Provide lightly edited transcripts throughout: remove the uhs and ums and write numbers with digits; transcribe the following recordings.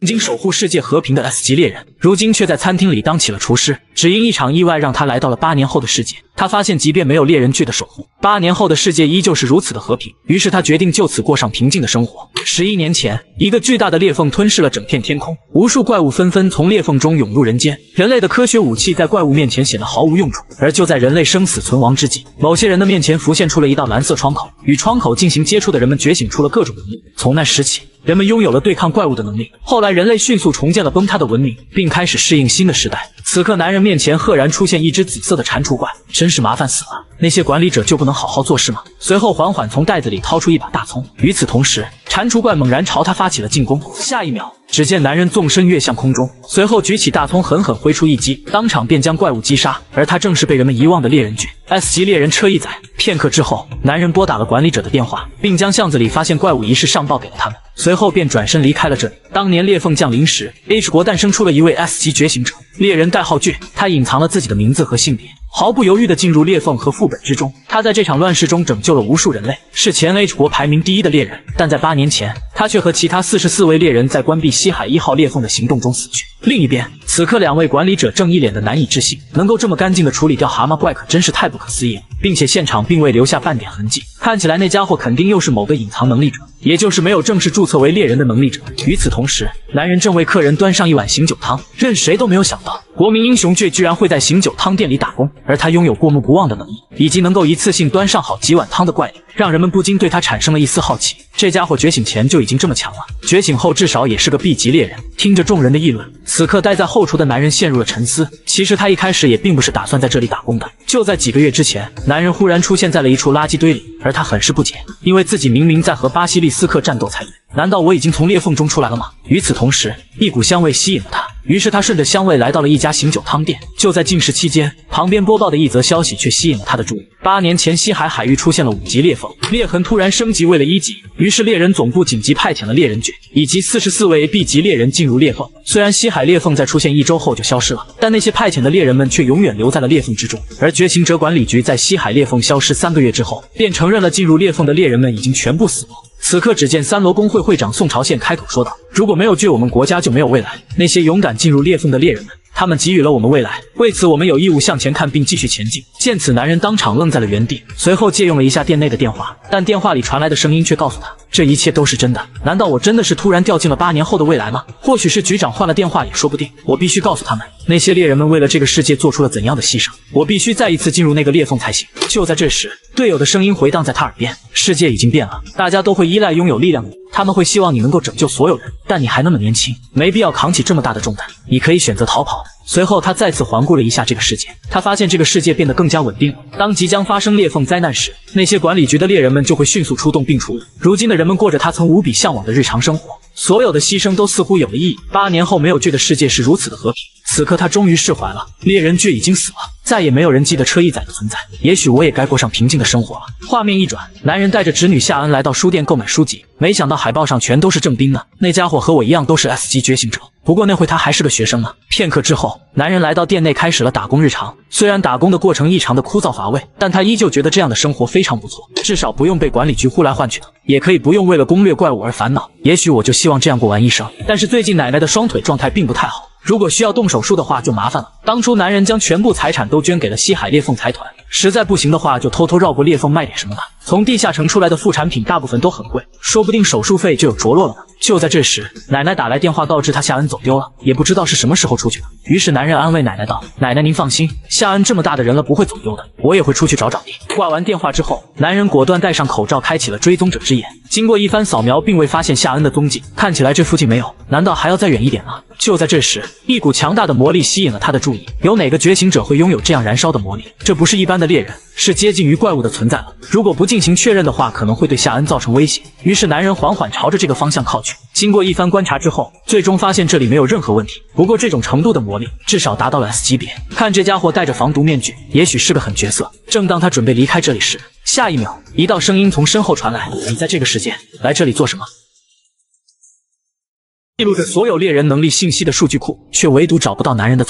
经守护世界和平的 S 级猎人，如今却在餐厅里当起了厨师，只因一场意外让他来到了8年后的世界。他发现，即便没有猎人剧的守护，8年后的世界依旧是如此的和平。于是他决定就此过上平静的生活。11年前，一个巨大的裂缝吞噬了整片天空，无数怪物纷纷从裂缝中涌入人间。人类的科学武器在怪物面前显得毫无用处。而就在人类生死存亡之际，某些人的面前浮现出了一道蓝色窗口，与窗口进行接触的人们觉醒出了各种能力。从那时起，人们拥有了对抗怪物的能力。后来，人类迅速重建了崩塌的文明，并开始适应新的时代。此刻，男人面前赫然出现一只紫色的蟾蜍怪，真是麻烦死了！那些管理者就不能好好做事吗？随后，缓缓从袋子里掏出一把大葱。与此同时，蟾蜍怪猛然朝他发起了进攻。下一秒，只见男人纵身跃向空中，随后举起大葱狠狠挥出一击，当场便将怪物击杀。而他正是被人们遗忘的猎人巨 S 级猎人车一仔。片刻之后，男人拨打了管理者的电话，并将巷子里发现怪物一事上报给了他们。随后便转身离开了这里。当年裂缝降临时 ，H 国诞生出了一位 S 级觉醒者，猎人代号巨。他隐藏了自己的名字和性别，毫不犹豫地进入裂缝和副本之中。他在这场乱世中拯救了无数人类，是前 H 国排名第1的猎人。但在8年前，他却和其他44位猎人在关闭西海1号裂缝的行动中死去。另一边，此刻2位管理者正一脸的难以置信，能够这么干净地处理掉蛤蟆怪，可真是太不可思议了，并且现场并未留下半点痕迹。看起来那家伙肯定又是某个隐藏能力者，也就是没有正式注册为猎人的能力者。与此同时，男人正为客人端上一碗醒酒汤，任谁都没有想到，国民英雄倔居然会在醒酒汤店里打工，而他拥有过目不忘的能力，以及能够一次性端上好几碗汤的怪力，让人们不禁对他产生了一丝好奇。这家伙觉醒前就已经这么强了，觉醒后至少也是个 B 级猎人。听着众人的议论，此刻待在后厨的男人陷入了沉思。其实他一开始也并不是打算在这里打工的。就在几个月之前，男人忽然出现在了一处垃圾堆里，而他很是不解，因为自己明明在和巴西利斯克战斗才对，难道我已经从裂缝中出来了吗？与此同时，一股香味吸引了他，于是他顺着香味来到了一家醒酒汤店。就在进食期间，旁边播报的一则消息却吸引了他的注意。8年前，西海海域出现了5级裂缝，裂痕突然升级为了1级，于是猎人总部紧急派遣了猎人巨以及44位 B 级猎人进入裂缝。虽然西海裂缝在出现1周后就消失了，但那些派遣的猎人们却永远留在了裂缝之中。而觉醒者管理局在西海裂缝消失3个月之后，便承认了进入裂缝的猎人们已经全部死亡。此刻，只见3楼工会会长宋朝宪开口说道：“如果没有巨，我们国家就没有未来。那些勇敢进入裂缝的猎人们，他们给予了我们未来，为此我们有义务向前看并继续前进。”见此，男人当场愣在了原地，随后借用了一下店内的电话，但电话里传来的声音却告诉他，这一切都是真的。难道我真的是突然掉进了8年后的未来吗？或许是局长换了电话也说不定。我必须告诉他们，那些猎人们为了这个世界做出了怎样的牺牲，我必须再一次进入那个裂缝才行。就在这时，队友的声音回荡在他耳边，世界已经变了，大家都会依赖拥有力量的你，他们会希望你能够拯救所有人，但你还那么年轻，没必要扛起这么大的重担，你可以选择逃跑的。随后他再次环顾了一下这个世界，他发现这个世界变得更加稳定了。当即将发生裂缝灾难时，那些管理局的猎人们就会迅速出动并处理。如今的人们过着他曾无比向往的日常生活，所有的牺牲都似乎有了意义。8年后没有巨的世界是如此的和平。此刻他终于释怀了，猎人巨已经死了，再也没有人记得车一仔的存在，也许我也该过上平静的生活了。画面一转，男人带着侄女夏恩来到书店购买书籍，没想到海报上全都是郑斌呢。那家伙和我一样都是 S 级觉醒者，不过那会他还是个学生呢。片刻之后，男人来到店内开始了打工日常。虽然打工的过程异常的枯燥乏味，但他依旧觉得这样的生活非常不错，至少不用被管理局呼来唤去的，也可以不用为了攻略怪物而烦恼。也许我就希望这样过完一生。但是最近奶奶的双腿状态并不太好，如果需要动手术的话就麻烦了。当初男人将全部财产都捐给了西海裂缝财团，实在不行的话就偷偷绕过裂缝卖点什么吧。从地下城出来的副产品大部分都很贵，说不定手术费就有着落了呢。就在这时，奶奶打来电话告知他夏恩走丢了，也不知道是什么时候出去的。于是男人安慰奶奶道：“奶奶您放心，夏恩这么大的人了不会走丢的，我也会出去找找的。”挂完电话之后，男人果断戴上口罩开启了追踪者之眼。经过一番扫描并未发现夏恩的踪迹，看起来这附近没有，难道还要再远一点吗？就在这时，一股强大的魔力吸引了他的注意。有哪个觉醒者会拥有这样燃烧的魔力？这不是一般的猎人，是接近于怪物的存在了。如果不进行确认的话，可能会对夏恩造成威胁。于是男人缓缓朝着这个方向靠去。经过一番观察之后，最终发现这里没有任何问题。不过这种程度的魔力至少达到了 S 级别。看这家伙戴着防毒面具，也许是个狠角色。正当他准备离开这里时，下一秒，一道声音从身后传来：“你在这个世界来这里做什么？”记录着所有猎人能力信息的数据库，却唯独找不到男人的存在。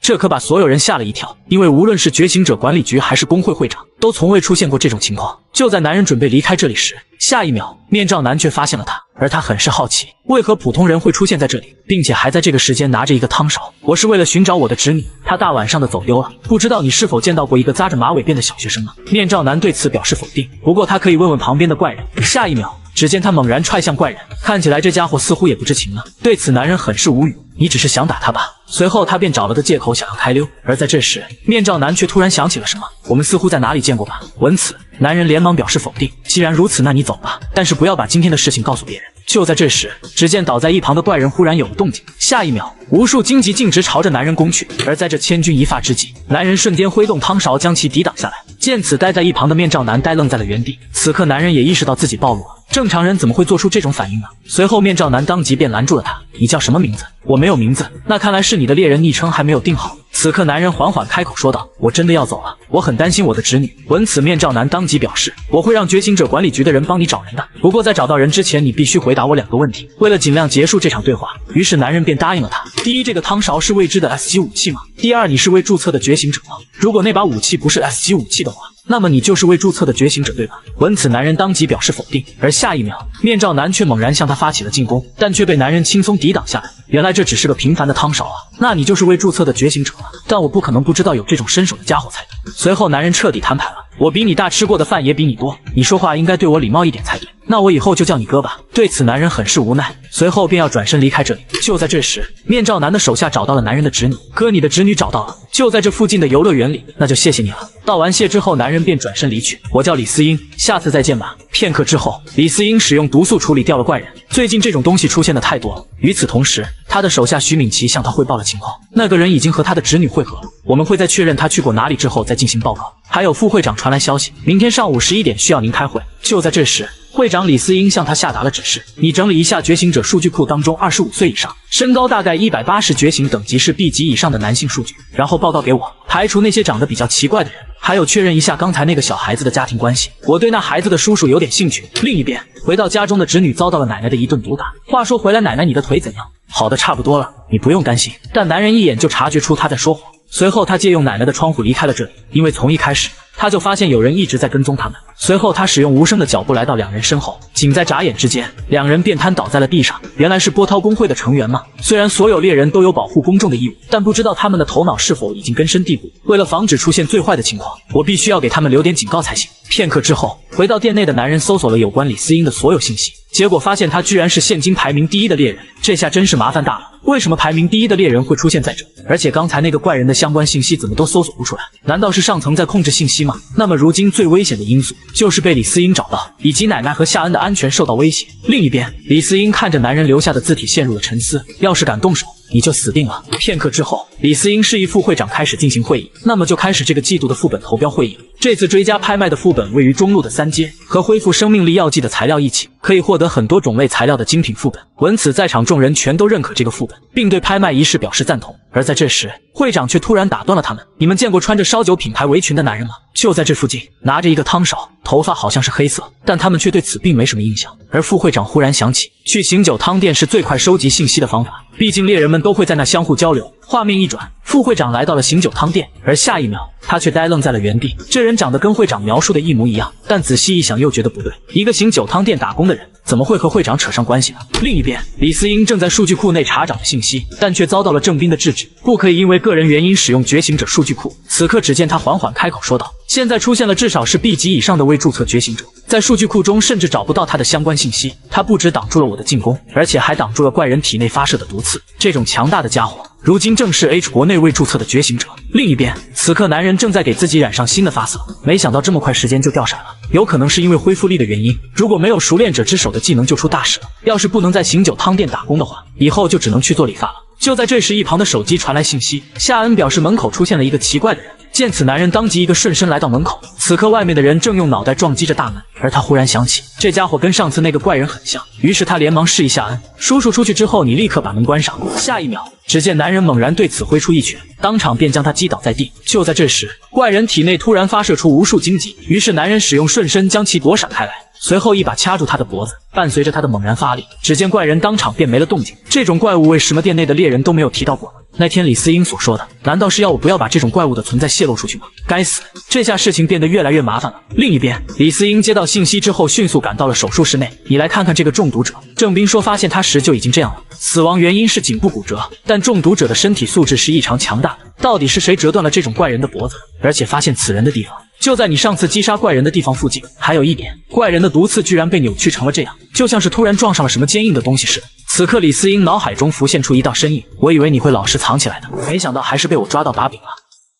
这可把所有人吓了一跳，因为无论是觉醒者管理局还是工会会长，都从未出现过这种情况。就在男人准备离开这里时，下一秒面罩男却发现了他，而他很是好奇，为何普通人会出现在这里，并且还在这个时间拿着一个汤勺。我是为了寻找我的侄女，她大晚上的走丢了，不知道你是否见到过一个扎着马尾辫的小学生呢？面罩男对此表示否定，不过他可以问问旁边的怪人。下一秒，只见他猛然踹向怪人，看起来这家伙似乎也不知情了。对此男人很是无语，你只是想打他吧？随后他便找了个借口想要开溜，而在这时，面罩男却突然想起了什么，我们似乎在哪里见过吧？闻此，男人连忙表示否定，既然如此，那你走吧，但是不要把今天的事情告诉别人。就在这时，只见倒在一旁的怪人忽然有了动静，下一秒，无数荆棘径直朝着男人攻去，而在这千钧一发之际，男人瞬间挥动汤勺将其抵挡下来。见此，待在一旁的面罩男呆愣在了原地。此刻，男人也意识到自己暴露了，正常人怎么会做出这种反应呢？随后，面罩男当即便拦住了他：“你叫什么名字？”“我没有名字。”“那看来是你的猎人昵称还没有定好。”此刻，男人缓缓开口说道：“我真的要走了，我很担心我的侄女。”闻此，面罩男当即表示：“我会让觉醒者管理局的人帮你找人的，不过在找到人之前，你必须回答我2个问题。”为了尽量结束这场对话，于是男人便答应了他。第一，这个汤勺是未知的 S 级武器吗？第二，你是未注册的觉醒者吗？如果那把武器不是 S 级武器的话，那么你就是未注册的觉醒者，对吧？闻此，男人当即表示否定，而下一秒，面罩男却猛然向他发起了进攻，但却被男人轻松抵挡下来。原来这只是个平凡的汤勺啊！那你就是未注册的觉醒者了，但我不可能不知道有这种身手的家伙才对。随后，男人彻底摊牌了：“我比你大，吃过的饭也比你多，你说话应该对我礼貌一点才对。那我以后就叫你哥吧。”对此，男人很是无奈，随后便要转身离开这里。就在这时，面罩男的手下找到了男人的侄女：“哥，你的侄女找到了，就在这附近的游乐园里。”“那就谢谢你了。”道完谢之后，男人便转身离去。“我叫李思英，下次再见吧。”片刻之后，李思英使用毒素处理掉了怪人。最近这种东西出现的太多了。与此同时，他的手下徐敏琪向他汇报了情况，那个人已经和他的侄女会合了。我们会在确认他去过哪里之后再进行报告。还有副会长传来消息，明天上午11点需要您开会。就在这时，会长李思英向他下达了指示：你整理一下觉醒者数据库当中25岁以上，身高大概180，觉醒等级是 B 级以上的男性数据，然后报告给我，排除那些长得比较奇怪的人，还有确认一下刚才那个小孩子的家庭关系，我对那孩子的叔叔有点兴趣。另一边，回到家中的侄女遭到了奶奶的一顿毒打。话说回来，奶奶，你的腿怎样？好的差不多了，你不用担心。但男人一眼就察觉出他在说谎，随后他借用奶奶的窗户离开了这里，因为从一开始他就发现有人一直在跟踪他们。随后他使用无声的脚步来到2人身后，仅在眨眼之间，2人便瘫倒在了地上。原来是波涛工会的成员吗？虽然所有猎人都有保护公众的义务，但不知道他们的头脑是否已经根深蒂固。为了防止出现最坏的情况，我必须要给他们留点警告才行。片刻之后，回到店内的男人搜索了有关李思英的所有信息，结果发现他居然是现今排名第1的猎人，这下真是麻烦大了。为什么排名第1的猎人会出现在这？而且刚才那个怪人的相关信息怎么都搜索不出来？难道是上层在控制信息吗？那么如今最危险的因素就是被李思英找到，以及奶奶和夏恩的安全受到威胁。另一边，李思英看着男人留下的字体陷入了沉思，要是敢动手，你就死定了。片刻之后，李思英示意副会长开始进行会议，那么就开始这个季度的副本投标会议了。这次追加拍卖的副本位于中路的3阶，和恢复生命力药剂的材料一起，可以获得很多种类材料的精品副本。闻此，在场众人全都认可这个副本，并对拍卖仪式表示赞同。而在这时，会长却突然打断了他们：“你们见过穿着烧酒品牌围裙的男人吗？”就在这附近，拿着一个汤勺，头发好像是黑色，但他们却对此并没什么印象。而副会长忽然想起，去醒酒汤店是最快收集信息的方法，毕竟猎人们都会在那相互交流。画面一转，副会长来到了醒酒汤店，而下一秒，他却呆愣在了原地。这人长得跟会长描述的一模一样，但仔细一想又觉得不对，一个醒酒汤店打工的人，怎么会和会长扯上关系呢？另一边，李思英正在数据库内查找着信息，但却遭到了郑斌的制止，不可以因为个人原因使用觉醒者数据库。此刻，只见他缓缓开口说道：“现在出现了至少是 B 级以上的未注册觉醒者，在数据库中甚至找不到他的相关信息。他不止挡住了我的进攻，而且还挡住了怪人体内发射的毒刺。这种强大的家伙，如今正是 H 国内未注册的觉醒者。”另一边，此刻男人正在给自己染上新的发色，没想到这么快时间就掉色了，有可能是因为恢复力的原因。如果没有熟练者之手的技能就出大事了，要是不能在醒酒汤店打工的话，以后就只能去做理发了。就在这时，一旁的手机传来信息，夏恩表示门口出现了一个奇怪的人。见此，男人当即一个顺身来到门口，此刻外面的人正用脑袋撞击着大门，而他忽然想起这家伙跟上次那个怪人很像，于是他连忙示意夏恩：“叔叔出去之后，你立刻把门关上。”下一秒，只见男人猛然对此挥出一拳，当场便将他击倒在地。就在这时，怪人体内突然发射出无数荆棘，于是男人使用瞬身将其躲闪开来，随后一把掐住他的脖子，伴随着他的猛然发力，只见怪人当场便没了动静。这种怪物为什么店内的猎人都没有提到过呢？ 那天李思英所说的，难道是要我不要把这种怪物的存在泄露出去吗？该死，这下事情变得越来越麻烦了。另一边，李思英接到信息之后，迅速赶到了手术室内。你来看看这个中毒者。郑斌说，发现他时就已经这样了，死亡原因是颈部骨折，但中毒者的身体素质是异常强大的。到底是谁折断了这种怪人的脖子？而且发现此人的地方就在你上次击杀怪人的地方附近。还有一点，怪人的毒刺居然被扭曲成了这样，就像是突然撞上了什么坚硬的东西似的。此刻李思英脑海中浮现出一道身影，我以为你会老实藏起来的，没想到还是被我抓到把柄了。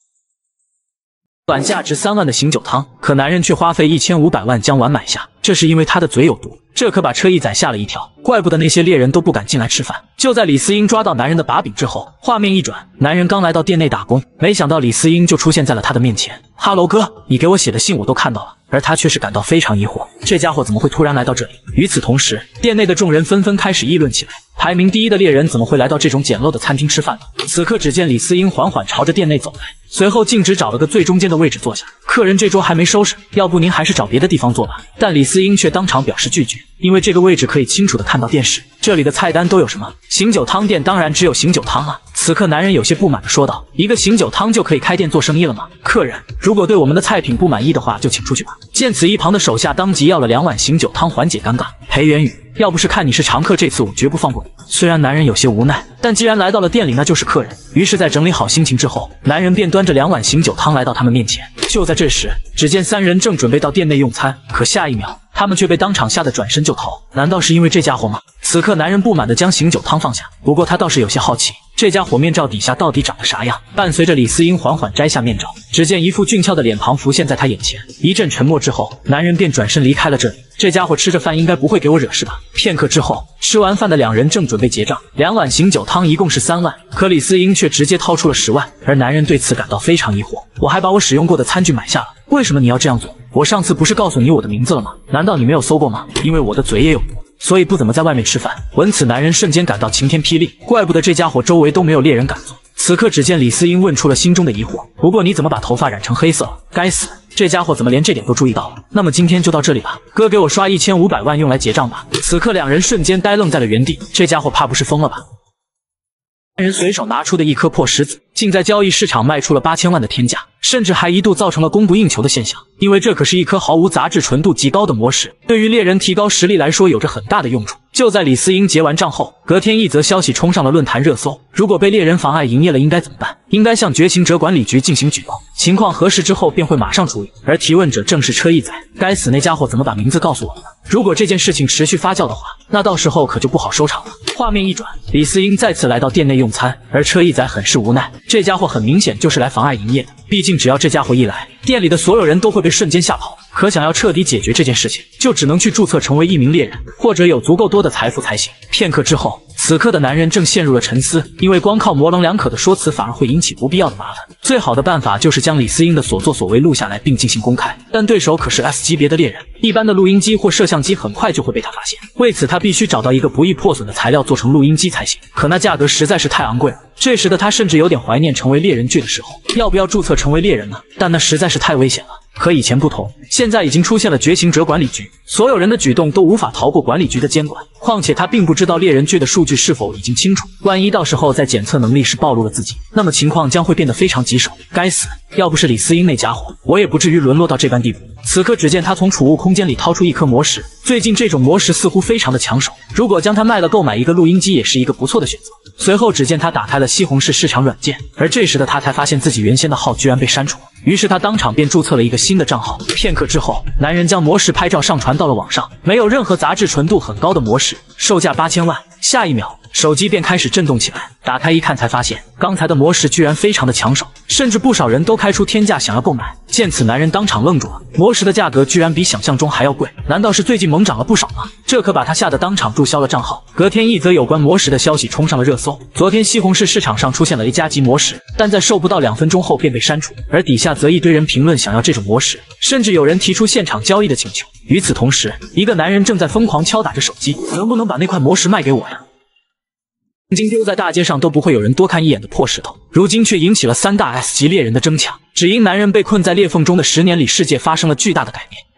碗价值3万的醒酒汤，可男人却花费1500万将碗买下，这是因为他的嘴有毒。这可把车义仔吓了一跳，怪不得那些猎人都不敢进来吃饭。就在李思英抓到男人的把柄之后，画面一转，男人刚来到店内打工，没想到李思英就出现在了他的面前。哈喽哥，你给我写的信我都看到了。而他却是感到非常疑惑，这家伙怎么会突然来到这里？与此同时，店内的众人纷纷开始议论起来，排名第一的猎人怎么会来到这种简陋的餐厅吃饭呢？此刻只见李思英缓缓朝着店内走来，随后径直找了个最中间的位置坐下。客人这桌还没收拾，要不您还是找别的地方坐吧。但李思英却当场表示拒绝，因为这个位置可以清楚地看到电视。这里的菜单都有什么？醒酒汤店当然只有醒酒汤啊。此刻男人有些不满地说道，一个醒酒汤就可以开店做生意了吗？客人如果对我们的菜品不满意的话，就请出去吧。见此，一旁的手下当即要了2碗醒酒汤缓解尴尬。裴元宇，要不是看你是常客，这次我绝不放过你。虽然男人有些无奈，但既然来到了店里，那就是客人。于是，在整理好心情之后，男人便端着2碗醒酒汤来到他们面前。就在这时，只见3人正准备到店内用餐，可下一秒，他们却被当场吓得转身就逃。难道是因为这家伙吗？此刻，男人不满地将醒酒汤放下，不过他倒是有些好奇，这家伙面罩底下到底长得啥样？伴随着李思英缓缓摘下面罩，只见一副俊俏的脸庞浮现在他眼前。一阵沉默之后，男人便转身离开了这里。这家伙吃着饭应该不会给我惹事吧？片刻之后，吃完饭的2人正准备结账，2碗醒酒汤一共是3万，可李思英却直接掏出了10万，而男人对此感到非常疑惑。我还把我使用过的餐具买下了，为什么你要这样做？我上次不是告诉你我的名字了吗？难道你没有搜过吗？因为我的嘴也有毒，所以不怎么在外面吃饭。闻此，男人瞬间感到晴天霹雳，怪不得这家伙周围都没有猎人敢做。此刻只见李思英问出了心中的疑惑，不过你怎么把头发染成黑色了？该死，这家伙怎么连这点都注意到了？那么今天就到这里吧，哥给我刷1500万用来结账吧。此刻2人瞬间呆愣在了原地，这家伙怕不是疯了吧？男人随手拿出的一颗破石子，竟在交易市场卖出了8000万的天价，甚至还一度造成了供不应求的现象。因为这可是一颗毫无杂质、纯度极高的魔石，对于猎人提高实力来说有着很大的用处。就在李思英结完账后，隔天一则消息冲上了论坛热搜：如果被猎人妨碍营业了，应该怎么办？应该向绝情者管理局进行举报，情况核实之后便会马上处理。而提问者正是车义仔。该死，那家伙怎么把名字告诉我了？如果这件事情持续发酵的话，那到时候可就不好收场了。画面一转，李思英再次来到店内用餐，而车义仔很是无奈，这家伙很明显就是来妨碍营业的。毕竟只要这家伙一来，店里的所有人都会被瞬间吓跑。可想要彻底解决这件事情，就只能去注册成为一名猎人，或者有足够多的财富才行。片刻之后，此刻的男人正陷入了沉思，因为光靠模棱两可的说辞反而会引起不必要的麻烦。最好的办法就是将李思英的所作所为录下来并进行公开，但对手可是 S 级别的猎人，一般的录音机或摄像机很快就会被他发现。为此，他必须找到一个不易破损的材料做成录音机才行。可那价格实在是太昂贵了。这时的他甚至有点怀念成为猎人剧的时候，要不要注册成为猎人呢？但那实在是太危险了。和以前不同，现在已经出现了绝情者管理局，所有人的举动都无法逃过管理局的监管。况且他并不知道猎人剧的数据是否已经清楚，万一到时候在检测能力时暴露了自己，那么情况将会变得非常棘手。该死，要不是李思英那家伙，我也不至于沦落到这般地步。此刻只见他从储物空间里掏出一颗魔石，最近这种魔石似乎非常的抢手，如果将它卖了购买一个录音机也是一个不错的选择。随后只见他打开了西红柿市场软件，而这时的他才发现自己原先的号居然被删除了，于是他当场便注册了一个新的账号。片刻之后，男人将魔石拍照上传到了网上，没有任何杂质、纯度很高的魔石，售价8000万。下一秒，手机便开始震动起来，打开一看才发现刚才的魔石居然非常的抢手，甚至不少人都开出天价想要购买。见此，男人当场愣住了，魔石的价格居然比想象中还要贵，难道是最近猛涨了不少吗？这可把他吓得当场注销了账号。隔天，一则有关魔石的消息冲上了热搜。昨天西红柿市场上出现了 A 加级魔石，但在售不到2分钟后便被删除，而底下则一堆人评论想要这种魔石，甚至有人提出现场交易的请求。与此同时，一个男人正在疯狂敲打着手机，能不能把那块魔石卖给我呀？曾经丢在大街上都不会有人多看一眼的破石头，如今却引起了3大 S 级猎人的争抢。只因男人被困在裂缝中的10年里，世界发生了巨大的改变，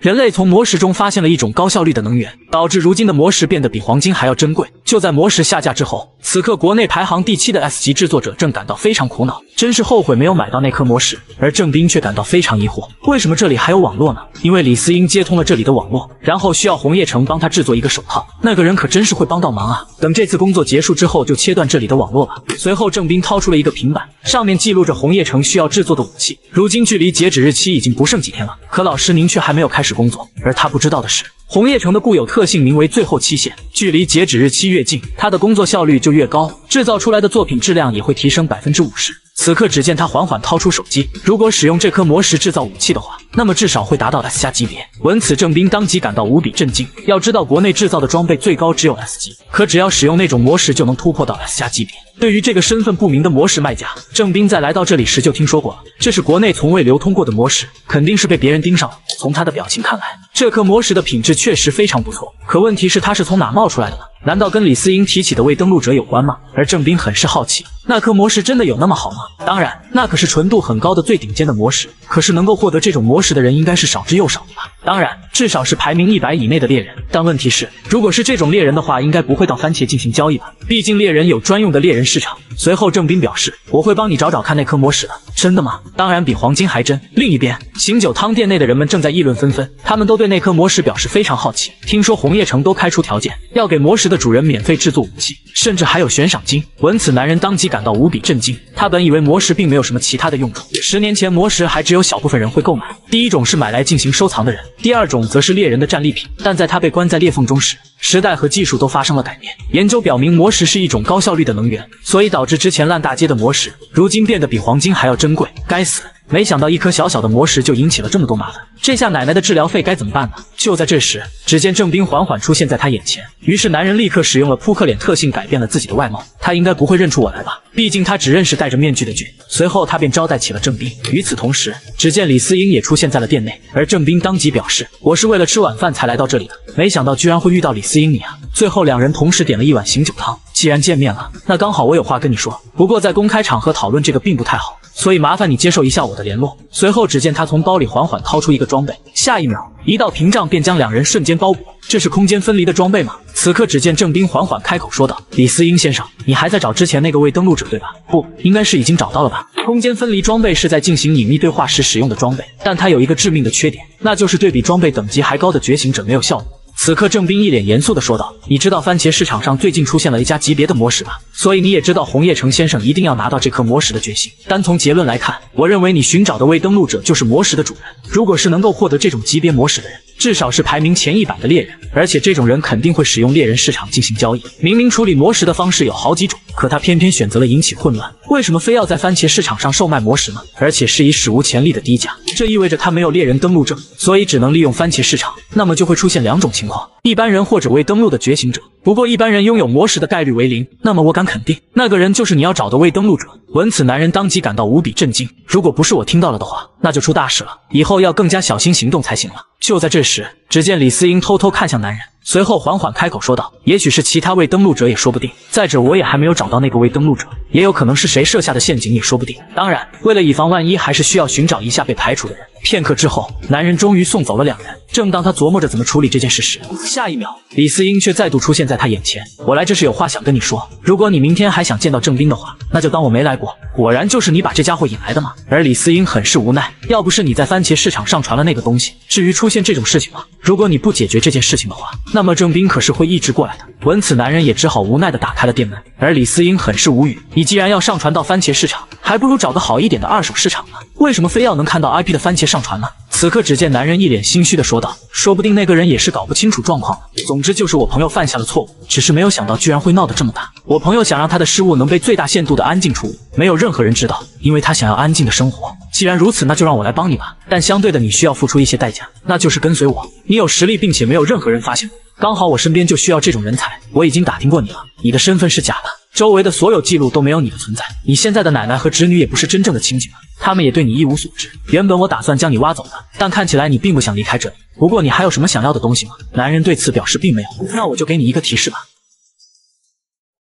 人类从魔石中发现了一种高效率的能源，导致如今的魔石变得比黄金还要珍贵。就在魔石下架之后，此刻国内排行第7的 S 级制作者正感到非常苦恼，真是后悔没有买到那颗魔石。而郑斌却感到非常疑惑，为什么这里还有网络呢？因为李思英接通了这里的网络，然后需要红叶城帮他制作一个手套。那个人可真是会帮到忙啊！等这次工作结束之后，就切断这里的网络吧。随后郑斌掏出了一个平板，上面记录着红叶城需要制作的武器。如今距离截止日期已经不剩几天了，可老师您却还没有开始工作。而他不知道的是，红叶城的固有特性名为最后期限，距离截止日期越近，他的工作效率就越高，制造出来的作品质量也会提升50%。此刻只见他缓缓掏出手机，如果使用这颗魔石制造武器的话，那么至少会达到 S 加级别。闻此，郑斌当即感到无比震惊。要知道，国内制造的装备最高只有 S 级，可只要使用那种魔石就能突破到 S 加级别。对于这个身份不明的魔石卖家，郑斌在来到这里时就听说过了，这是国内从未流通过的魔石，肯定是被别人盯上了。从他的表情看来，这颗魔石的品质确实非常不错，可问题是它是从哪冒出来的呢？难道跟李思英提起的未登陆者有关吗？而郑斌很是好奇，那颗魔石真的有那么好吗？当然，那可是纯度很高的最顶尖的魔石，可是能够获得这种魔石的人应该是少之又少的吧？当然，至少是排名100以内的猎人。但问题是，如果是这种猎人的话，应该不会到番茄进行交易吧？毕竟猎人有专用的猎人市场。随后郑斌表示，我会帮你找找看那颗魔石的。真的吗？当然比黄金还真。另一边，醒酒汤店内的人们正在议论纷纷，他们都对那颗魔石表示非常好奇。听说红叶城都开出条件，要给魔石的主人免费制作武器，甚至还有悬赏金。闻此，男人当即感到无比震惊。他本以为魔石并没有什么其他的用处，10年前魔石还只有小部分人会购买，第一种是买来进行收藏的人，第二种则是猎人的战利品。但在他被关在裂缝中时，时代和技术都发生了改变。研究表明，魔石是一种高效率的能源，所以导致之前烂大街的魔石，如今变得比黄金还要珍贵。该死！没想到一颗小小的魔石就引起了这么多麻烦，这下奶奶的治疗费该怎么办呢？就在这时，只见郑斌缓缓出现在他眼前，于是男人立刻使用了扑克脸特性改变了自己的外貌。他应该不会认出我来吧？毕竟他只认识戴着面具的俊。随后他便招待起了郑斌。与此同时，只见李思英也出现在了店内，而郑斌当即表示，我是为了吃晚饭才来到这里的，没想到居然会遇到李思英你啊！最后两人同时点了一碗醒酒汤。既然见面了，那刚好我有话跟你说，不过在公开场合讨论这个并不太好，所以麻烦你接受一下我的联络。随后只见他从包里缓缓掏出一个装备，下一秒一道屏障便将两人瞬间包裹。这是空间分离的装备吗？此刻只见郑斌缓缓开口说道，李思英先生，你还在找之前那个未登陆者对吧？不，应该是已经找到了吧。空间分离装备是在进行隐秘对话时使用的装备，但它有一个致命的缺点，那就是对比装备等级还高的觉醒者没有效果。此刻郑斌一脸严肃地说道，你知道番茄市场上最近出现了一家级别的魔石吧？所以你也知道红叶城先生一定要拿到这颗魔石的决心。单从结论来看，我认为你寻找的未登陆者就是魔石的主人。如果是能够获得这种级别魔石的人，至少是排名前100的猎人，而且这种人肯定会使用猎人市场进行交易。明明处理魔石的方式有好几种，可他偏偏选择了引起混乱。为什么非要在番茄市场上售卖魔石呢？而且是以史无前例的低价，这意味着他没有猎人登录证，所以只能利用番茄市场。那么就会出现2种情况：一般人或者未登录的觉醒者。不过一般人拥有魔石的概率为0，那么我敢肯定，那个人就是你要找的未登录者。闻此，男人当即感到无比震惊。如果不是我听到了的话，那就出大事了，以后要更加小心行动才行了。就在这时，只见李思英偷偷看向男人，随后缓缓开口说道，也许是其他未登录者也说不定，再者我也还没有找到那个未登录者，也有可能是谁设下的陷阱也说不定。当然，为了以防万一，还是需要寻找一下被排除的人。片刻之后，男人终于送走了2人。正当他琢磨着怎么处理这件事时，下一秒李思英却再度出现在他眼前。我来这是有话想跟你说，如果你明天还想见到郑斌的话，那就当我没来过。果然就是你把这家伙引来的吗？而李思英很是无奈，要不是你在番茄市场上传了那个东西，至于出现这种事情吗？如果你不解决这件事情的话，那么郑斌可是会一直过来的。闻此，男人也只好无奈地打开了店门。而李思英很是无语，你既然要上传到番茄市场，还不如找个好一点的二手市场呢，为什么非要能看到 IP 的番茄上传呢？此刻只见男人一脸心虚地说道，说不定那个人也是搞不清楚状况的。总之就是我朋友犯下了错误，只是没有想到居然会闹得这么大。我朋友想让他的失误能被最大限度的安静处理，没有任何人知道，因为他想要安静的生活。既然如此，那就让我来帮你吧，但相对的你需要付出一些代价，那就是跟随我。你有实力并且没有任何人发现，刚好我身边就需要这种人才。我已经打听过你了，你的身份是假的，周围的所有记录都没有你的存在，你现在的奶奶和侄女也不是真正的亲戚们，他们也对你一无所知。原本我打算将你挖走的，但看起来你并不想离开这里。不过你还有什么想要的东西吗？男人对此表示并没有。那我就给你一个提示吧。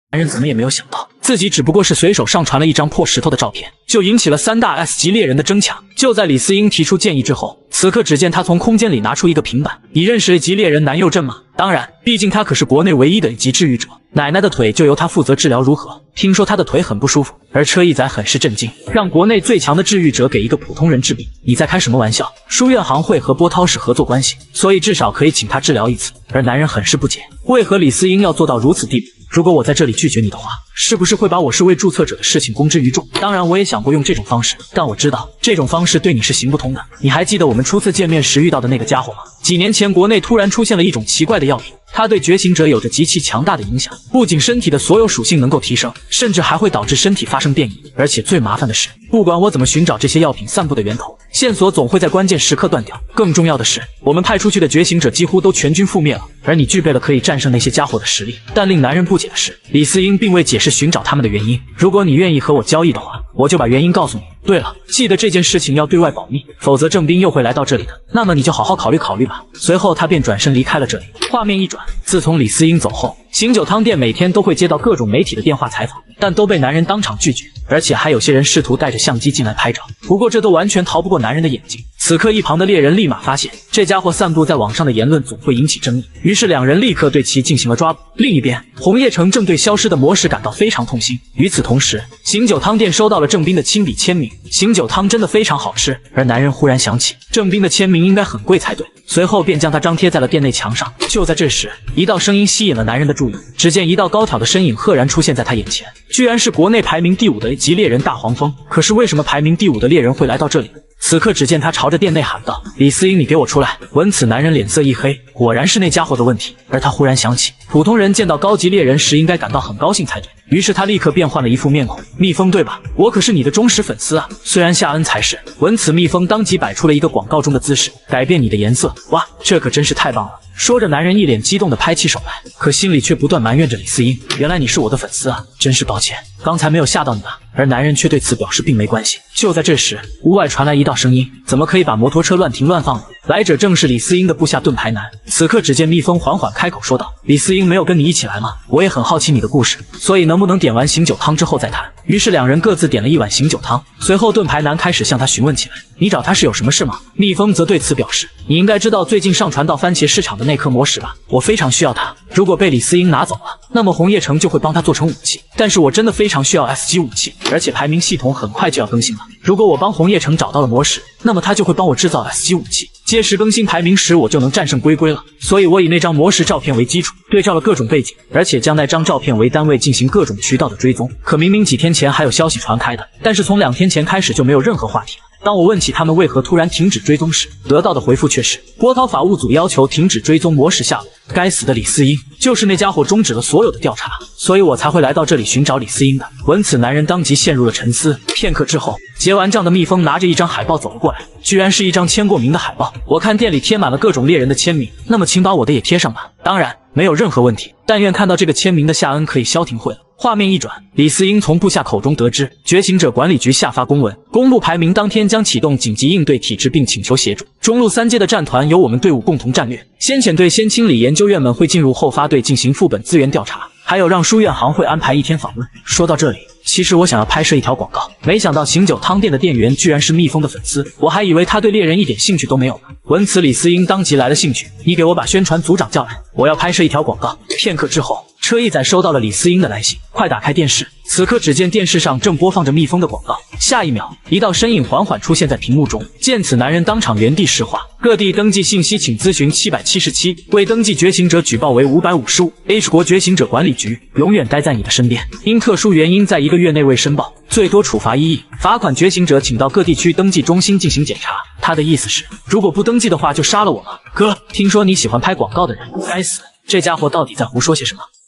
男人怎么也没有想到，自己只不过是随手上传了一张破石头的照片，就引起了3大 S 级猎人的争抢。就在李思英提出建议之后，此刻只见他从空间里拿出一个平板。你认识 A 级猎人南佑镇吗？当然，毕竟他可是国内唯一的 A 级治愈者，奶奶的腿就由他负责治疗，如何？听说他的腿很不舒服，而车一仔很是震惊，让国内最强的治愈者给一个普通人治病，你在开什么玩笑？书院行会和波涛是合作关系，所以至少可以请他治疗一次。而男人很是不解，为何李思英要做到如此地步？如果我在这里拒绝你的话，是不是会把我是位注册者的事情公之于众？当然，我也想过用这种方式，但我知道这种方式对你是行不通的。你还记得我们初次见面时遇到的那个家伙吗？几年前，国内突然出现了一种奇怪的药品，它对觉醒者有着极其强大的影响，不仅身体的所有属性能够提升，甚至还会导致身体发生变异。而且最麻烦的是，不管我怎么寻找这些药品散布的源头，线索总会在关键时刻断掉。更重要的是，我们派出去的觉醒者几乎都全军覆灭了，而你具备了可以战胜那些家伙的实力。但令男人不解的是，李思英并未解释寻找他们的原因。如果你愿意和我交易的话，我就把原因告诉你。对了，记得这件事情要对外保密，否则郑斌又会来到这里的。那么你就好好考虑考虑吧。随后他便转身离开了这里。画面一转，自从李思英走后，醒酒汤店每天都会接到各种媒体的电话采访，但都被男人当场拒绝，而且还有些人试图带着相机进来拍照，不过这都完全逃不过男人的眼睛。此刻一旁的猎人立马发现这家伙散布在网上的言论总会引起争议，于是两人立刻对其进行了抓捕。另一边，红叶城正对消失的魔石感到非常痛心。与此同时，醒酒汤店收到了郑斌的亲笔签名，醒酒汤真的非常好吃。而男人忽然想起郑斌的签名应该很贵才对，随后便将它张贴在了店内墙上。就在这时，一道声音吸引了男人的注意，只见一道高挑的身影赫然出现在他眼前，居然是国内排名第5的 A 级猎人大黄蜂。可是为什么排名第5的猎人会来到这里呢？此刻只见他朝着店内喊道：“李思英，你给我出来！”闻此，男人脸色一黑，果然是那家伙的问题。而他忽然想起，普通人见到高级猎人时应该感到很高兴才对，于是他立刻变换了一副面孔：“蜜蜂对吧？我可是你的忠实粉丝啊，虽然夏恩才是。”闻此，蜜蜂当即摆出了一个广告中的姿势，改变你的颜色。哇，这可真是太棒了！说着，男人一脸激动地拍起手来，可心里却不断埋怨着李思英：“原来你是我的粉丝啊，真是抱歉，刚才没有吓到你啊。”而男人却对此表示并没关系。就在这时，屋外传来一道声音：“怎么可以把摩托车乱停乱放呢？”来者正是李思英的部下盾牌男。此刻只见蜜蜂缓缓开口说道：“李思英没有跟你一起来吗？我也很好奇你的故事，所以能不能点完醒酒汤之后再谈？”于是两人各自点了一碗醒酒汤，随后盾牌男开始向他询问起来：“你找他是有什么事吗？”蜜蜂则对此表示：“你应该知道最近上传到番茄市场的那颗魔石吧？我非常需要它，如果被李思英拿走了，那么红叶城就会帮他做成武器。但是我真的非常需要 S 级武器，而且排名系统很快就要更新了。如果我帮红叶城找到了魔石，那么他就会帮我制造 S 级武器。届时更新排名时，我就能战胜龟龟了。所以我以那张魔石照片为基础，对照了各种背景，而且将那张照片为单位进行各种渠道的追踪。可明明几天前还有消息传开的，但是从2天前开始就没有任何话题了。当我问起他们为何突然停止追踪时，得到的回复却是波涛法务组要求停止追踪魔石下落。该死的李思英，就是那家伙终止了所有的调查，所以我才会来到这里寻找李思英的。闻此，男人当即陷入了沉思。片刻之后，结完账的蜜蜂拿着一张海报走了过来，居然是一张签过名的海报。我看店里贴满了各种猎人的签名，那么请把我的也贴上吧。当然没有任何问题，但愿看到这个签名的夏恩可以消停会了。画面一转，李思英从部下口中得知，觉醒者管理局下发公文，公布排名当天将启动紧急应对体制，并请求协助。中路3阶的战团由我们队伍共同战略，先遣队先清理研究院们会进入后发队进行副本资源调查，还有让书院行会安排1天访问。说到这里，其实我想要拍摄一条广告，没想到醒酒汤店的店员居然是蜜蜂的粉丝，我还以为他对猎人一点兴趣都没有呢。闻此，李思英当即来了兴趣：“你给我把宣传组长叫来，我要拍摄一条广告。”片刻之后，车一仔收到了李思英的来信，快打开电视。此刻只见电视上正播放着蜜蜂的广告，下一秒，一道身影缓缓出现在屏幕中。见此，男人当场原地石化。各地登记信息请咨询777，未登记觉醒者举报为555。H 国觉醒者管理局永远待在你的身边，因特殊原因在1个月内未申报，最多处罚1亿，罚款觉醒者请到各地区登记中心进行检查。他的意思是，如果不登记的话就杀了我吗？哥，听说你喜欢拍广告的人，该死，这家伙到底在胡说些什么？